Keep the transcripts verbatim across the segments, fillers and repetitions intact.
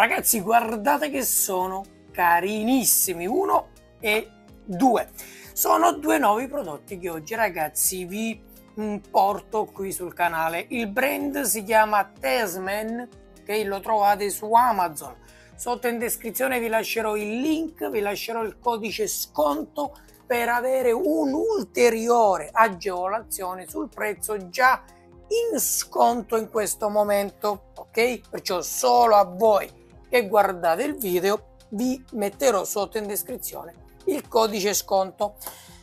Ragazzi, guardate che sono carinissimi, uno e due. Sono due nuovi prodotti che oggi, ragazzi, vi porto qui sul canale. Il brand si chiama Tasman, che lo trovate su Amazon. Sotto in descrizione vi lascerò il link, vi lascerò il codice sconto per avere un'ulteriore agevolazione sul prezzo già in sconto in questo momento, ok? Perciò solo a voi che guardate il video vi metterò sotto in descrizione il codice sconto.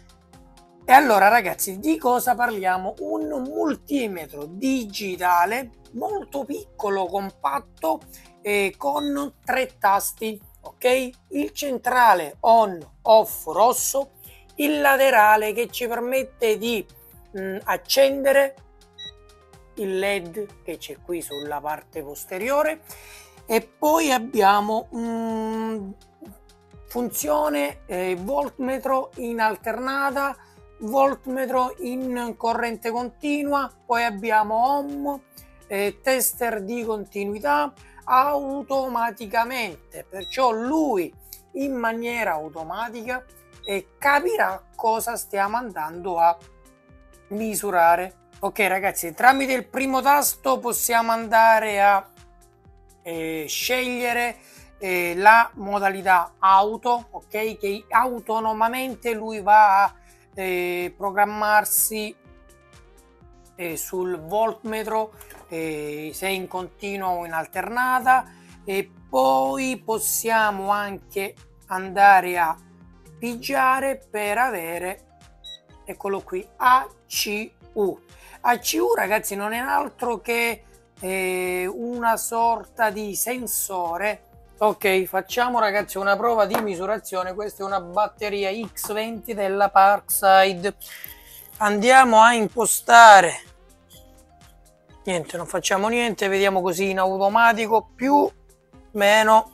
E allora, ragazzi, di cosa parliamo? Un multimetro digitale molto piccolo, compatto, e con tre tasti, ok? Il centrale on off rosso, il laterale che ci permette di mh, accendere il led che c'è qui sulla parte posteriore, e poi abbiamo mh, funzione eh, voltmetro in alternata, voltmetro in corrente continua, poi abbiamo home, eh, tester di continuità automaticamente, perciò lui in maniera automatica eh, capirà cosa stiamo andando a misurare. Ok, ragazzi, tramite il primo tasto possiamo andare a eh, scegliere eh, la modalità auto, ok, che autonomamente lui va a eh, programmarsi eh, sul voltmetro, eh, se in continua o in alternata. E poi possiamo anche andare a pigiare per avere, eccolo qui, A C U. A C U, ragazzi, non è altro che eh, una sorta di sensore. Ok, facciamo, ragazzi, una prova di misurazione. Questa è una batteria X venti della Parkside. Andiamo a impostare, niente, non facciamo niente, vediamo così in automatico, più meno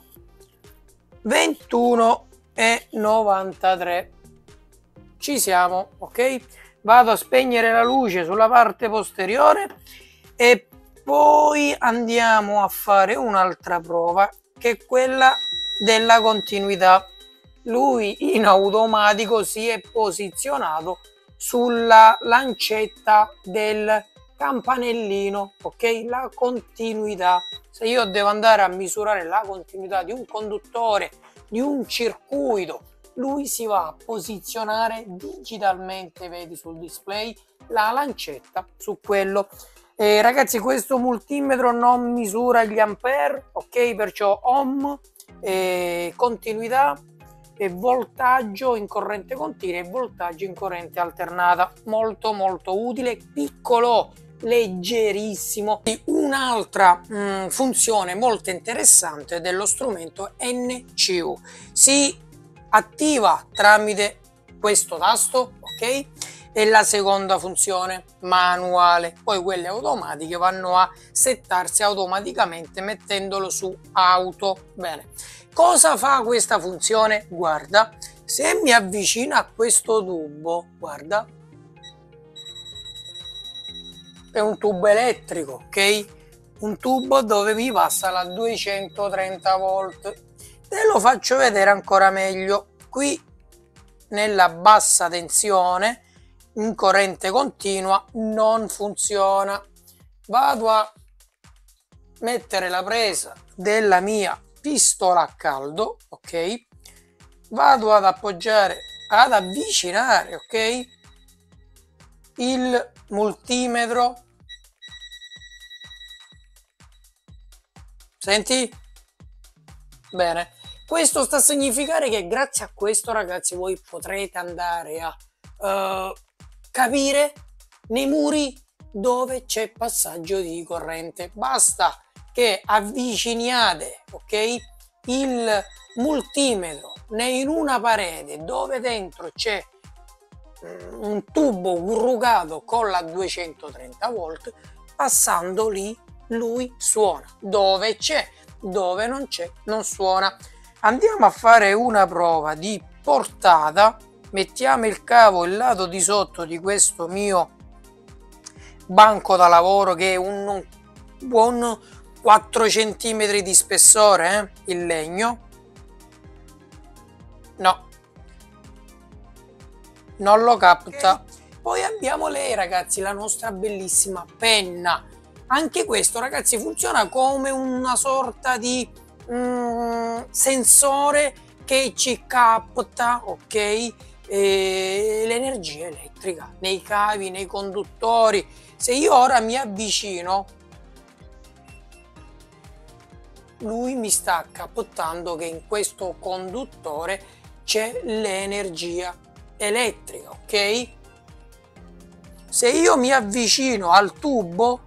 ventuno e novantatré. Ci siamo, ok? Vado a spegnere la luce sulla parte posteriore e poi andiamo a fare un'altra prova, che è quella della continuità. Lui in automatico si è posizionato sulla lancetta del campanellino, ok? La continuità. Se io devo andare a misurare la continuità di un conduttore, di un circuito, lui si va a posizionare digitalmente, vedi sul display, la lancetta su quello. Eh, ragazzi, questo multimetro non misura gli ampere, ok? Perciò home, eh, continuità e voltaggio in corrente continua e voltaggio in corrente alternata. Molto molto utile, piccolo, leggerissimo. Un'altra mh, funzione molto interessante dello strumento N C U: si attiva tramite questo tasto, ok? E la seconda funzione manuale, poi quelle automatiche vanno a settarsi automaticamente mettendolo su auto. Bene, cosa fa questa funzione? Guarda, se mi avvicino a questo tubo, guarda, è un tubo elettrico, ok? Un tubo dove mi passa la duecentotrenta volt. Te lo faccio vedere ancora meglio. Qui nella bassa tensione in corrente continua non funziona. Vado a mettere la presa della mia pistola a caldo, ok? Vado ad appoggiare, ad avvicinare, ok, il multimetro. Senti? Bene. Questo sta a significare che grazie a questo, ragazzi, voi potrete andare a uh, capire nei muri dove c'è passaggio di corrente. Basta che avviciniate, ok, il multimetro in una parete dove dentro c'è um, un tubo corrugato con la duecentotrenta volt, passando lì lui suona. Dove c'è, dove non c'è, non suona. Andiamo a fare una prova di portata. Mettiamo il cavo il lato di sotto di questo mio banco da lavoro, che è un buon quattro centimetri di spessore, eh? Il legno. No, non lo capta. Poi abbiamo lei, ragazzi, la nostra bellissima penna. Anche questo, ragazzi, funziona come una sorta di mm, sensore che ci capta, ok, eh, l'energia elettrica nei cavi, nei conduttori. Se io ora mi avvicino, lui mi sta captando che in questo conduttore c'è l'energia elettrica, ok? Se io mi avvicino al tubo,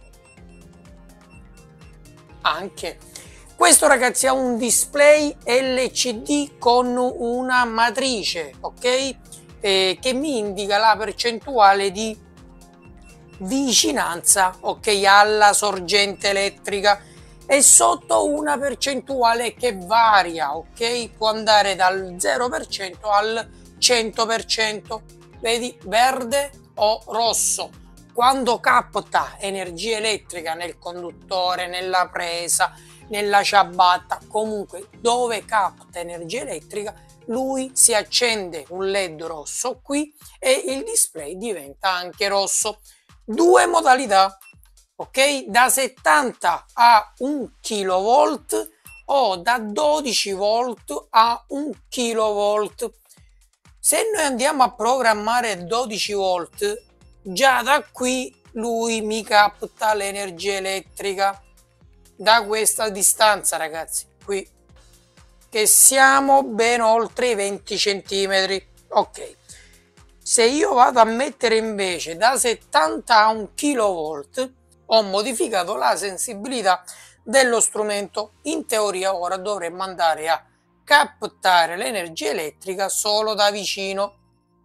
anche questo, ragazzi, ha un display L C D con una matrice, ok, eh, che mi indica la percentuale di vicinanza, ok, alla sorgente elettrica, e sotto una percentuale che varia, ok, può andare dal zero per cento al cento per cento, vedi, verde o rosso. Quando capta energia elettrica nel conduttore, nella presa, nella ciabatta, comunque dove capta energia elettrica, lui si accende un led rosso qui e il display diventa anche rosso. Due modalità, ok, da settanta a un kilovolt o da dodici volt a un kilovolt. Se noi andiamo a programmare dodici volt, già da qui lui mi capta l'energia elettrica da questa distanza, ragazzi, qui, che siamo ben oltre i venti centimetri, ok. Se io vado a mettere invece da settanta a un kilovolt, ho modificato la sensibilità dello strumento. In teoria ora dovremmo andare a captare l'energia elettrica solo da vicino.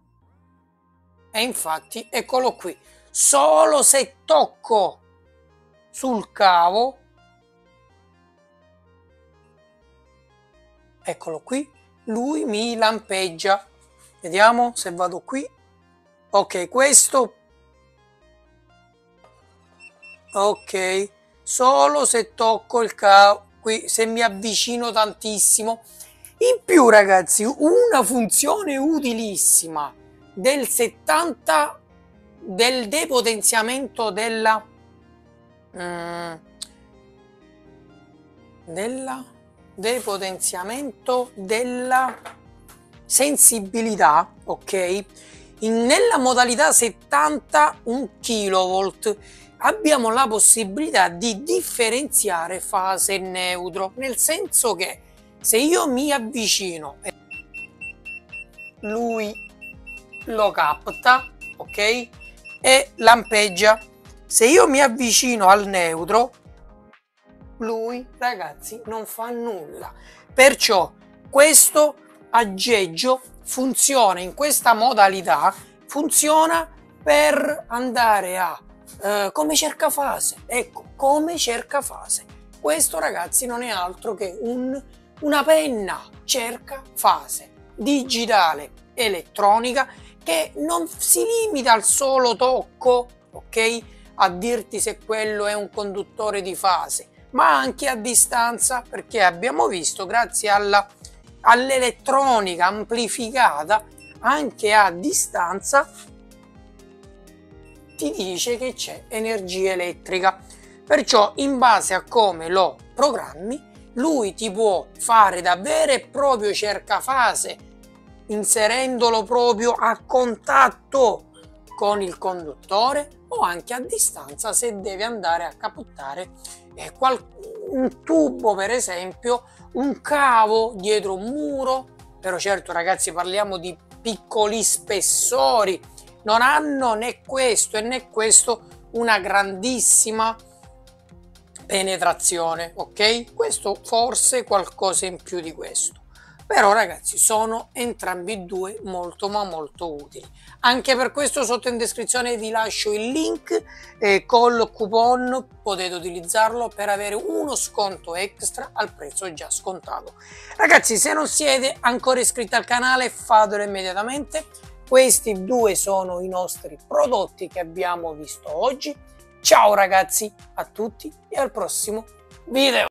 E infatti eccolo qui, solo se tocco sul cavo, eccolo qui, lui mi lampeggia. Vediamo se vado qui, ok, questo, ok, solo se tocco il cavo, qui, se mi avvicino tantissimo. In più, ragazzi, una funzione utilissima del settanta, del depotenziamento della mm, della depotenziamento della sensibilità, ok, in, nella modalità settanta un kilovolt abbiamo la possibilità di differenziare fase e neutro, nel senso che se io mi avvicino, lui lo capta, ok, e lampeggia. Se io mi avvicino al neutro, lui, ragazzi, non fa nulla. Perciò questo aggeggio funziona in questa modalità, funziona per andare a eh, come cercafase, ecco, come cercafase. Questo, ragazzi, non è altro che un, una penna cercafase digitale elettronica che non si limita al solo tocco, ok, a dirti se quello è un conduttore di fase, ma anche a distanza, perché abbiamo visto, grazie alla all'elettronica amplificata, anche a distanza ti dice che c'è energia elettrica. Perciò, in base a come lo programmi, lui ti può fare da vero e proprio cercafase, inserendolo proprio a contatto con il conduttore, o anche a distanza se deve andare a captare eh, un tubo, per esempio, un cavo dietro un muro. Però certo, ragazzi, parliamo di piccoli spessori, non hanno né questo né questo una grandissima penetrazione, ok? Questo forse qualcosa in più di questo. Però, ragazzi, sono entrambi e due molto ma molto utili. Anche per questo sotto in descrizione vi lascio il link, eh, col coupon potete utilizzarlo per avere uno sconto extra al prezzo già scontato. Ragazzi, se non siete ancora iscritti al canale, fatelo immediatamente. Questi due sono i nostri prodotti che abbiamo visto oggi. Ciao ragazzi a tutti e al prossimo video.